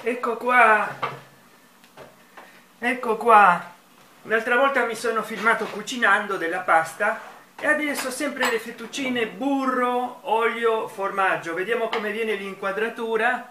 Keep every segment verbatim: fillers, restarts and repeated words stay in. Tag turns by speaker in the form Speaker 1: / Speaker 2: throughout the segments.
Speaker 1: Ecco qua, ecco qua. L'altra volta mi sono filmato cucinando della pasta e adesso sempre le fettuccine, burro, olio, formaggio. Vediamo come viene l'inquadratura,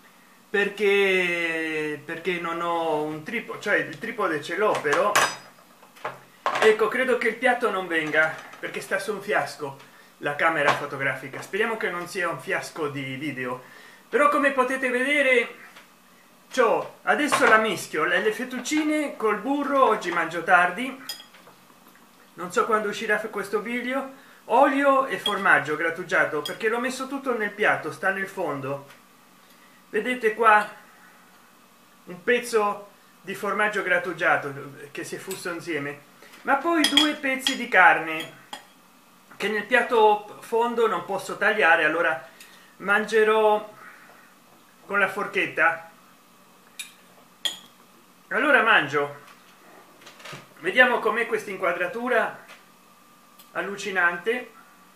Speaker 1: perché perché non ho un tripode, cioè il tripode ce l'ho, però ecco, credo che il piatto non venga perché sta su un fiasco la camera fotografica. Speriamo che non sia un fiasco di video, però come potete vedere ciò adesso la mischio le fettuccine col burro. Oggi mangio tardi, non so quando uscirà questo video. Olio e formaggio grattugiato, perché l'ho messo tutto nel piatto, sta nel fondo. Vedete qua un pezzo di formaggio grattugiato che si è fuso insieme, ma poi due pezzi di carne che nel piatto fondo non posso tagliare, allora mangerò con la forchetta. Allora mangio, vediamo com'è questa inquadratura allucinante.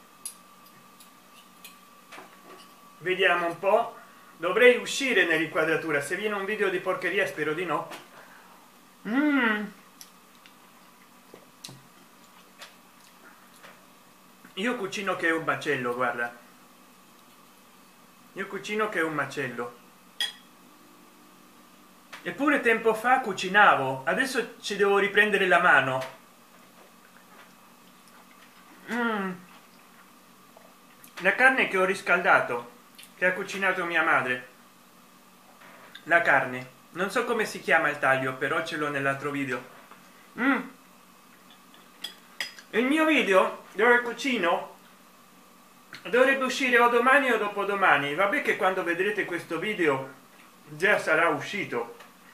Speaker 1: Vediamo un po', dovrei uscire nell'inquadratura. Se viene un video di porcheria spero di no. mm. Io cucino che è un macello, guarda, io cucino che è un macello. Eppure tempo fa cucinavo, adesso ci devo riprendere la mano. mm. La carne che ho riscaldato, che ha cucinato mia madre, la carne, non so come si chiama il taglio, però ce l'ho nell'altro video. mm. Il mio video dove cucino dovrebbe uscire o domani o dopodomani. Vabbè che quando vedrete questo video già sarà uscito.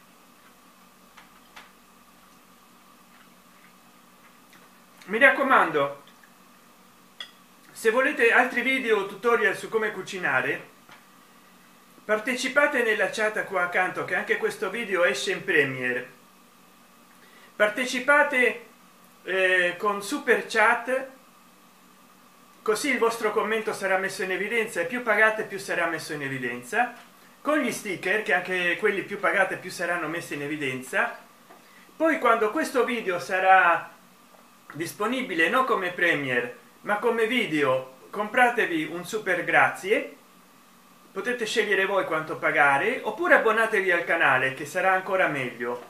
Speaker 1: Mi raccomando, se volete altri video tutorial su come cucinare, partecipate nella chat qua accanto, che anche questo video esce in Premiere. Partecipate eh, con super chat, così il vostro commento sarà messo in evidenza, e più pagate più sarà messo in evidenza. Con gli sticker, che anche quelli più pagate più saranno messi in evidenza. Poi quando questo video sarà disponibile non come Premiere ma come video, compratevi un super grazie, potete scegliere voi quanto pagare, oppure abbonatevi al canale che sarà ancora meglio.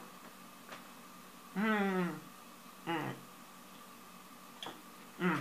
Speaker 1: mm. Mm. Mm.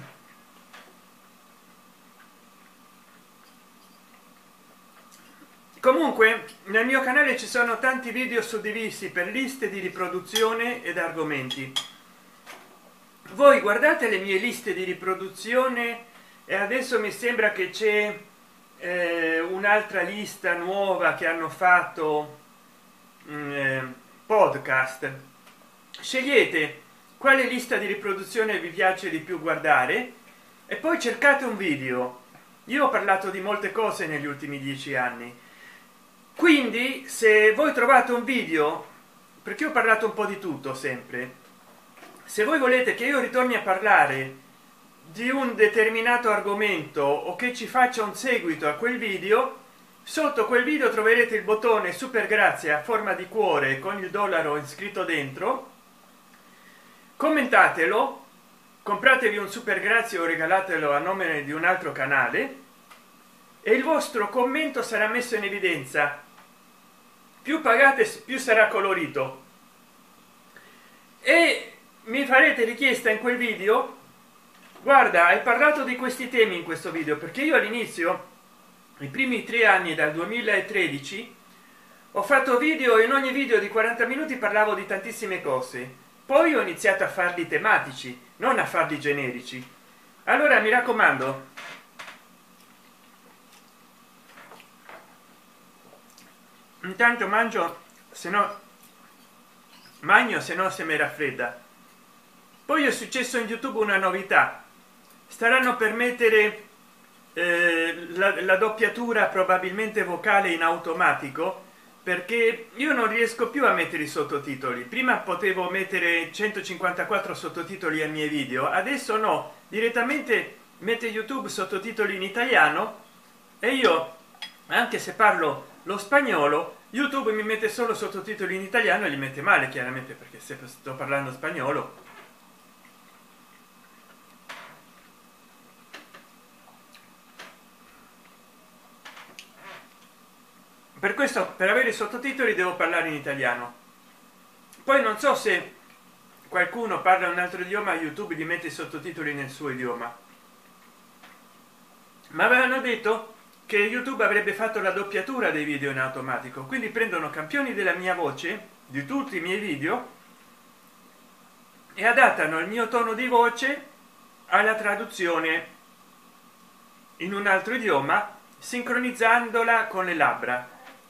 Speaker 1: Comunque nel mio canale ci sono tanti video suddivisi per liste di riproduzione ed argomenti. Voi guardate le mie liste di riproduzione e adesso mi sembra che c'è eh, un'altra lista nuova che hanno fatto eh, podcast. Scegliete quale lista di riproduzione vi piace di più guardare e poi cercate un video. Io ho parlato di molte cose negli ultimi dieci anni, quindi se voi trovate un video, perché ho parlato un po' di tutto sempre, se voi volete che io ritorni a parlare di un determinato argomento o che ci faccia un seguito a quel video, sotto quel video troverete il bottone super grazie a forma di cuore con il dollaro iscritto dentro. Commentatelo, compratevi un super grazie o regalatelo a nome di un altro canale e il vostro commento sarà messo in evidenza. Più pagate più sarà colorito e mi farete richiesta in quel video: guarda, hai parlato di questi temi in questo video, perché io all'inizio, i primi tre anni dal duemilatredici, ho fatto video e in ogni video di quaranta minuti parlavo di tantissime cose. Poi ho iniziato a farli tematici, non a farli generici. Allora mi raccomando, intanto mangio, se no magno, se no se mi raffredda. Poi è successo in YouTube una novità: staranno per mettere eh, la, la doppiatura probabilmente vocale in automatico, perché io non riesco più a mettere i sottotitoli. Prima potevo mettere centocinquantaquattro sottotitoli ai miei video, adesso no, direttamente mette YouTube sottotitoli in italiano e io, anche se parlo lo spagnolo, YouTube mi mette solo sottotitoli in italiano e li mette male, chiaramente, perché se sto parlando spagnolo. Per questo, per avere i sottotitoli devo parlare in italiano. Poi non so se qualcuno parla un altro idioma, YouTube gli mette i sottotitoli nel suo idioma, ma avevano detto che YouTube avrebbe fatto la doppiatura dei video in automatico, quindi prendono campioni della mia voce, di tutti i miei video, e adattano il mio tono di voce alla traduzione in un altro idioma, sincronizzandola con le labbra.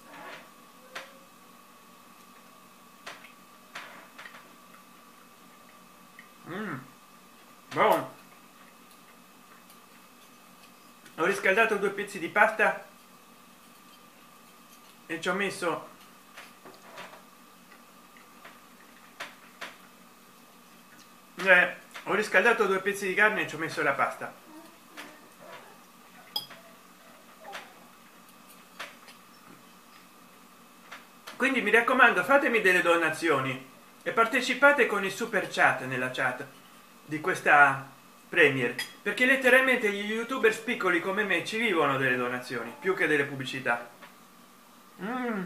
Speaker 1: Mm. Buono. Ho riscaldato due pezzi di pasta e ci ho messo eh, ho riscaldato due pezzi di carne e ci ho messo la pasta. Quindi mi raccomando, fatemi delle donazioni e partecipate con il super chat nella chat di questa Premier, perché letteralmente gli youtuber piccoli come me ci vivono delle donazioni più che delle pubblicità. mm.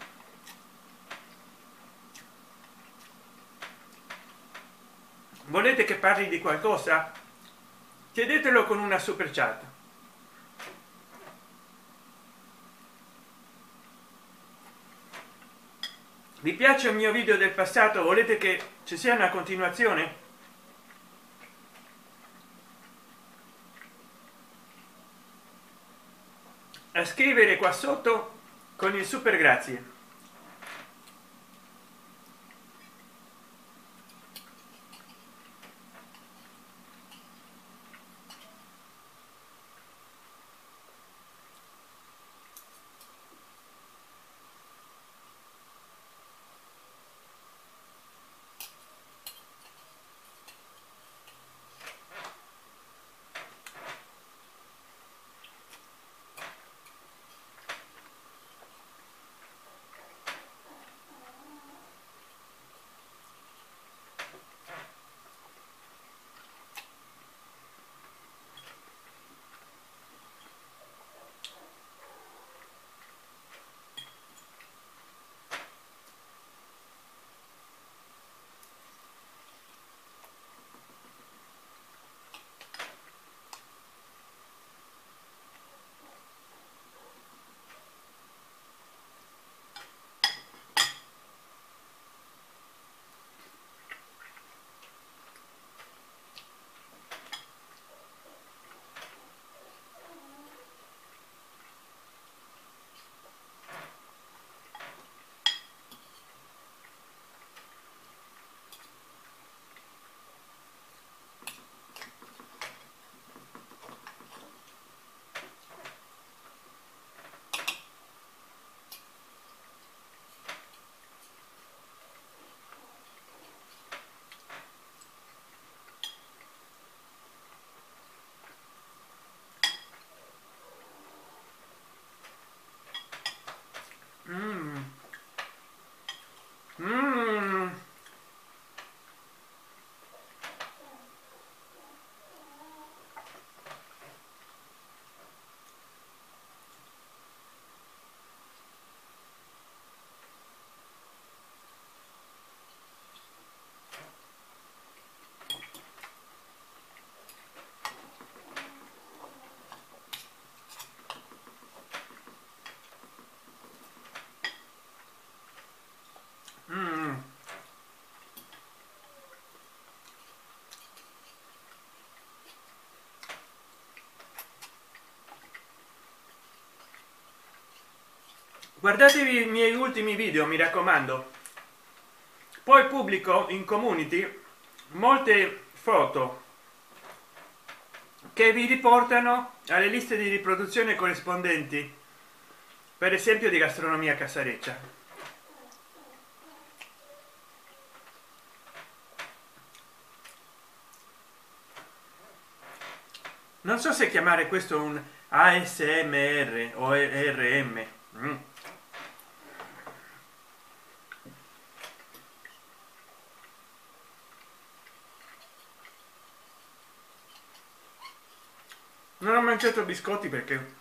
Speaker 1: Volete che parli di qualcosa? Chiedetelo con una super chat. Vi piace il mio video del passato? Volete che ci sia una continuazione? A scrivere qua sotto con il super grazie. Mm. Mm. Mm. Guardatevi i miei ultimi video, mi raccomando. Poi pubblico in community molte foto che vi riportano alle liste di riproduzione corrispondenti, per esempio di gastronomia casareccia. Non so se chiamare questo un A S M R o R M. Mm. Non ho mangiato biscotti perché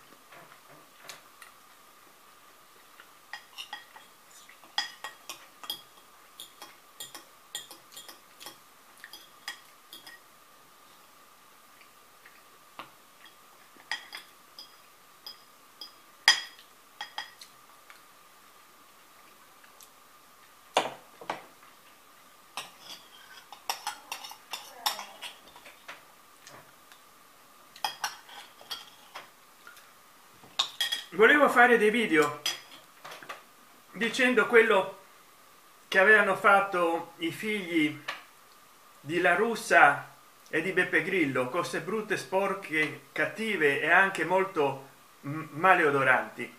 Speaker 1: volevo fare dei video dicendo quello che avevano fatto i figli di La Russa e di Beppe Grillo, cose brutte, sporche, cattive e anche molto maleodoranti.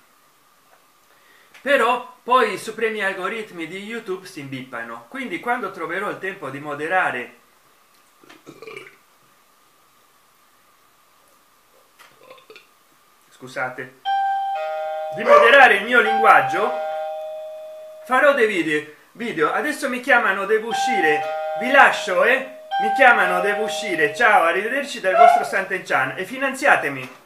Speaker 1: Però poi i supremi algoritmi di YouTube si imbippano, quindi quando troverò il tempo di moderare scusate di moderare il mio linguaggio, farò dei video video adesso mi chiamano, devo uscire, vi lascio, eh mi chiamano, devo uscire, ciao, arrivederci dal vostro Sant'Enchan e finanziatemi.